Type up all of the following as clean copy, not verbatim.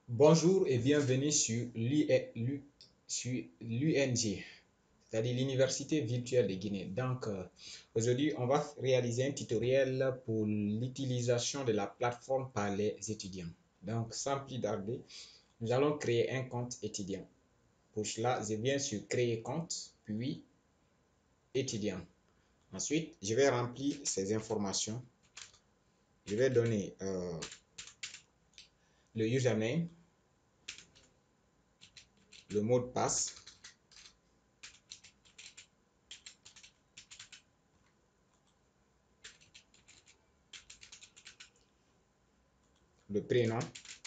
Bonjour et bienvenue sur l'UNG, c'est-à-dire l'Université virtuelle de Guinée. Aujourd'hui, on va réaliser un tutoriel pour l'utilisation de la plateforme par les étudiants. Donc, sans plus tarder, nous allons créer un compte étudiant. Pour cela, je viens sur Créer compte, puis étudiant. Ensuite, je vais remplir ces informations. Je vais donner le username, le mot de passe, le prénom,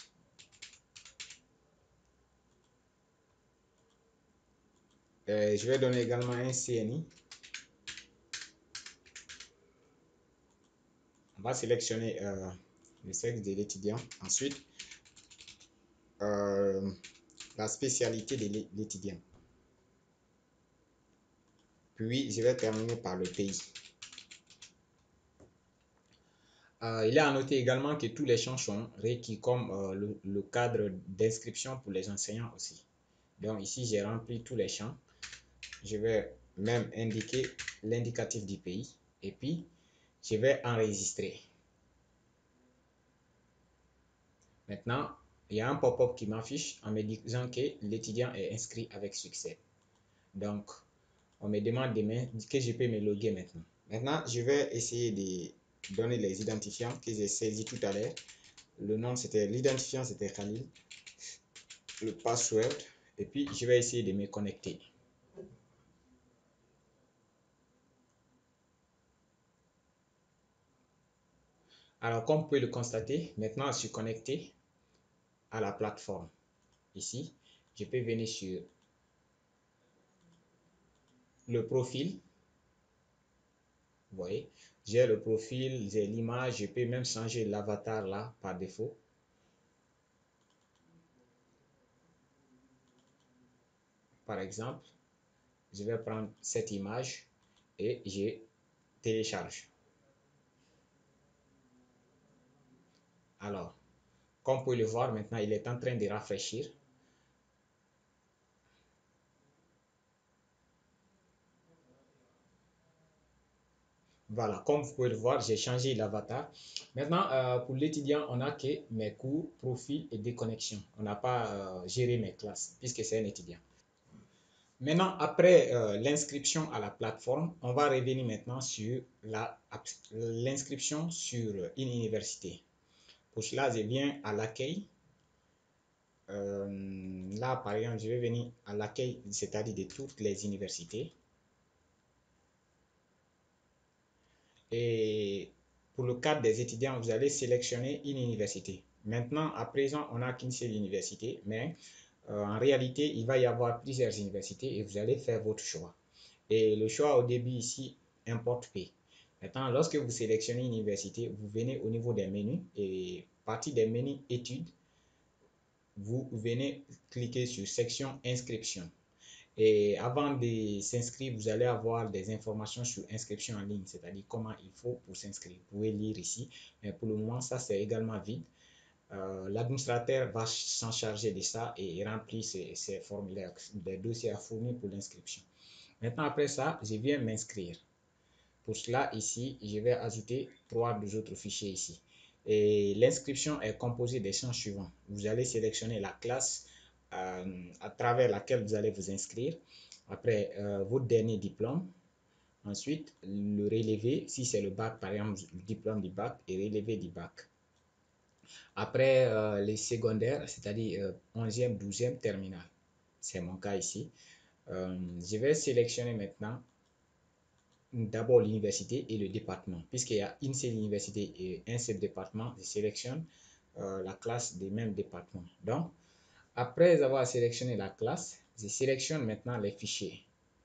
je vais donner également un CNI. On va sélectionner le sexe de l'étudiant. Ensuite, la spécialité de l'étudiant. Puis, je vais terminer par le pays. Il est à noter également que tous les champs sont requis comme le cadre d'inscription pour les enseignants aussi. Donc ici, j'ai rempli tous les champs. Je vais même indiquer l'indicatif du pays. Et puis, je vais enregistrer. Maintenant, il y a un pop-up qui m'affiche en me disant que l'étudiant est inscrit avec succès. Donc, on me demande que je peux me loguer maintenant. Maintenant, je vais essayer de donner les identifiants que j'ai saisis tout à l'heure. Le nom, l'identifiant, c'était Khalil. Le password. Et puis, je vais essayer de me connecter. Alors, comme vous pouvez le constater, maintenant, je suis connecté à la plateforme. Ici, je peux venir sur le profil. Vous voyez, j'ai le profil, j'ai l'image, je peux même changer l'avatar là par défaut. Par exemple, je vais prendre cette image et je télécharge. Alors, comme vous pouvez le voir, maintenant, il est en train de rafraîchir. Voilà, comme vous pouvez le voir, j'ai changé l'avatar. Maintenant, pour l'étudiant, on n'a que mes cours, profil et déconnexion. On n'a pas géré mes classes puisque c'est un étudiant. Maintenant, après l'inscription à la plateforme, on va revenir maintenant sur l'inscription sur une université. Pour cela, je viens à l'accueil. Là, par exemple, je vais venir à l'accueil, c'est-à-dire de toutes les universités. Et pour le cadre des étudiants, vous allez sélectionner une université. Maintenant, à présent, on n'a qu'une seule université, mais en réalité, il va y avoir plusieurs universités et vous allez faire votre choix. Et le choix au début ici importe P. Maintenant, lorsque vous sélectionnez une université, vous venez au niveau des menus et partie des menus études, vous venez cliquer sur section inscription. Et avant de s'inscrire, vous allez avoir des informations sur inscription en ligne, c'est-à-dire comment il faut pour s'inscrire. Vous pouvez lire ici, mais pour le moment, ça c'est également vide. L'administrateur va s'en charger de ça et remplir ces formulaires, des dossiers à fournir pour l'inscription. Maintenant, après ça, je viens m'inscrire. Pour cela, ici, je vais ajouter 3 autres fichiers ici. Et l'inscription est composée des champs suivants. Vous allez sélectionner la classe à travers laquelle vous allez vous inscrire. Après, votre dernier diplôme. Ensuite, le relevé, si c'est le bac, par exemple, le diplôme du bac et relevé du bac. Après, les secondaires, c'est-à-dire 11e, 12e, terminale. C'est mon cas ici. Je vais sélectionner maintenant d'abord l'université et le département. Puisqu'il y a une seule université et un seul département, je sélectionne la classe des mêmes départements. Donc, après avoir sélectionné la classe, je sélectionne maintenant les fichiers.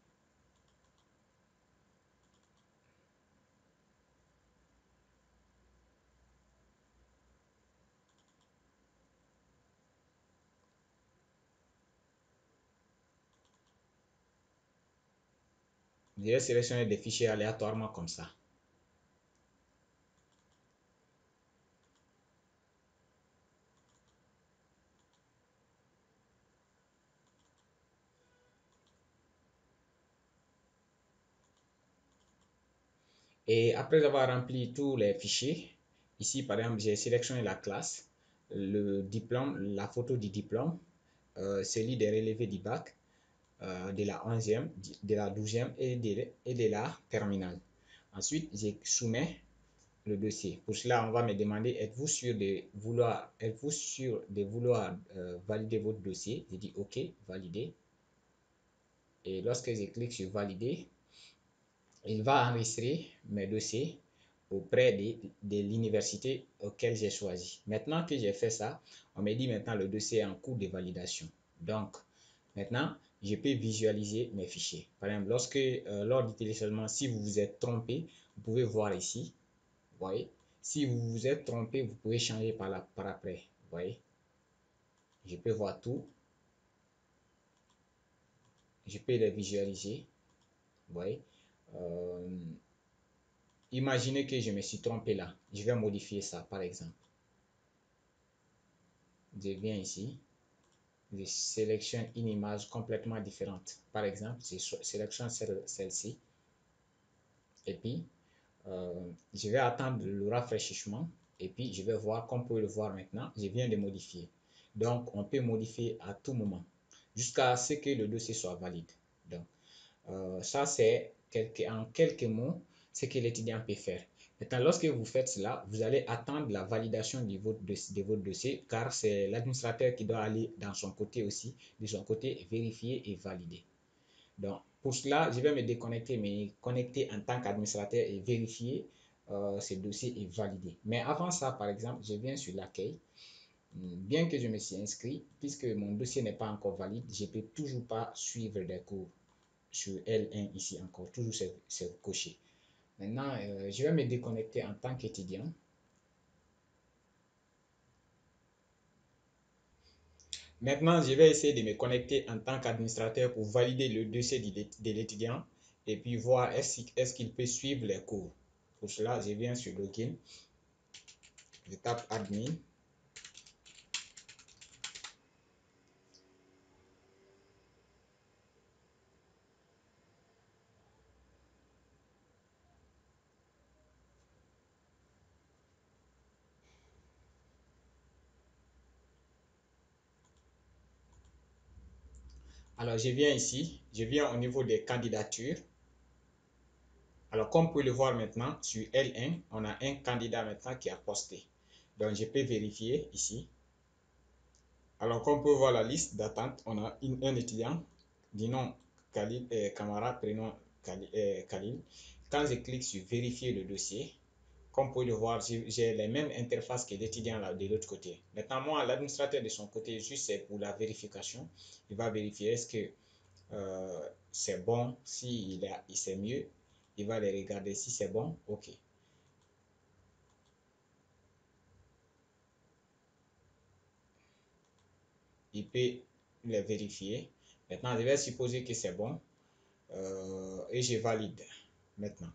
Je vais sélectionner des fichiers aléatoirement comme ça. Et après avoir rempli tous les fichiers, ici par exemple, j'ai sélectionné la classe, le diplôme, la photo du diplôme, celui des relevés du bac, de la 11e, de la 12e et de la terminale. Ensuite, je soumets le dossier. Pour cela, on va me demander, êtes-vous sûr de vouloir valider votre dossier? Je dis OK, valider. Et lorsque je clique sur valider, il va enregistrer mes dossiers auprès de l'université auquel j'ai choisi. Maintenant que j'ai fait ça, on me dit maintenant le dossier est en cours de validation. Donc, maintenant, je peux visualiser mes fichiers. Par exemple, lors du téléchargement, si vous vous êtes trompé, vous pouvez voir ici. Vous voyez? Si vous vous êtes trompé, vous pouvez changer par après. Vous voyez? Je peux voir tout. Je peux les visualiser. Vous voyez? Imaginez que je me suis trompé là. Je vais modifier ça, par exemple. Je viens ici. Je sélectionne une image complètement différente. Par exemple, je sélectionne celle-ci. Et puis, je vais attendre le rafraîchissement. Et puis, je vais voir, comme vous pouvez le voir maintenant, je viens de modifier. Donc, on peut modifier à tout moment, jusqu'à ce que le dossier soit valide. Donc, ça, c'est en quelques mots ce que l'étudiant peut faire. Maintenant, lorsque vous faites cela, vous allez attendre la validation de votre dossier, car c'est l'administrateur qui doit aller de son côté, vérifier et valider. Donc, pour cela, je vais me connecter en tant qu'administrateur et vérifier ce dossier est validé. Mais avant ça, par exemple, je viens sur l'accueil. Bien que je me suis inscrit, puisque mon dossier n'est pas encore valide, je ne peux toujours pas suivre des cours sur L1 ici encore, toujours c'est coché. Maintenant, je vais me déconnecter en tant qu'étudiant. Maintenant, je vais essayer de me connecter en tant qu'administrateur pour valider le dossier de l'étudiant et puis voir est-ce qu'il peut suivre les cours. Pour cela, je viens sur Login, je tape Admin. Alors, je viens ici, je viens au niveau des candidatures. Alors, comme vous pouvez le voir maintenant, sur L1, on a un candidat maintenant qui a posté. Donc, je peux vérifier ici. Alors, comme vous pouvez voir la liste d'attente, on a un étudiant du nom Khalil, Kamara, prénom Khalil. Quand je clique sur vérifier le dossier, comme vous pouvez le voir, j'ai les mêmes interfaces que l'étudiant là de l'autre côté. Maintenant, moi, l'administrateur de son côté, juste c'est pour la vérification. Il va vérifier est-ce que c'est bon, si c'est mieux, il va les regarder si c'est bon, ok. Il peut les vérifier. Maintenant, je vais supposer que c'est bon et je valide maintenant.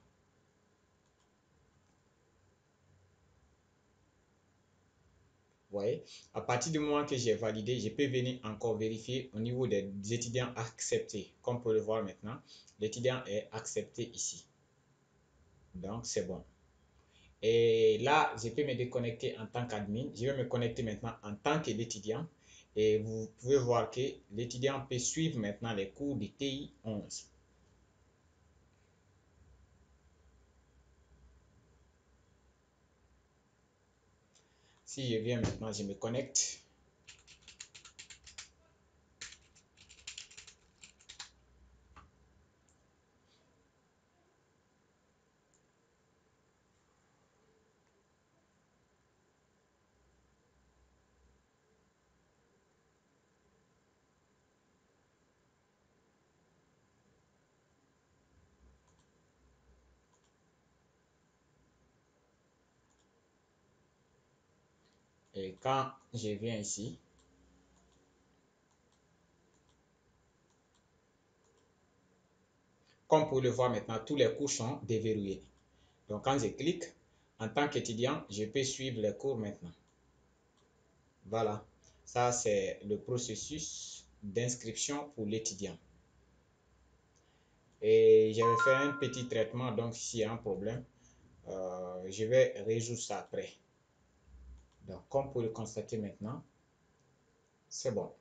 Vous voyez, à partir du moment que j'ai validé, je peux venir encore vérifier au niveau des étudiants acceptés. Comme vous pouvez le voir maintenant, l'étudiant est accepté ici. Donc, c'est bon. Et là, je peux me déconnecter en tant qu'admin. Je vais me connecter maintenant en tant que l'étudiant. Et vous pouvez voir que l'étudiant peut suivre maintenant les cours de TI 11. Si je viens maintenant, je me connecte. Et quand je viens ici, comme vous pouvez le voir maintenant, tous les cours sont déverrouillés. Donc quand je clique, en tant qu'étudiant, je peux suivre les cours maintenant. Voilà, ça c'est le processus d'inscription pour l'étudiant. Et j'avais fait un petit traitement, donc s'il y a un problème, Je vais résoudre ça après. Donc, comme vous pouvez le constater maintenant, c'est bon.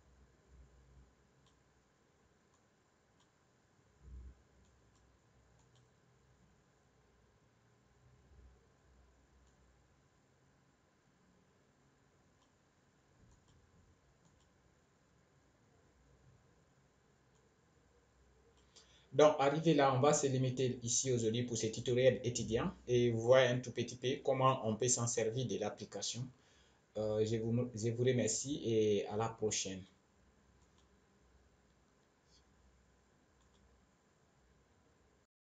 Donc, arrivé là, on va se limiter ici aujourd'hui pour ce tutoriel étudiant et vous voyez un tout petit peu comment on peut s'en servir de l'application. Je vous remercie et à la prochaine.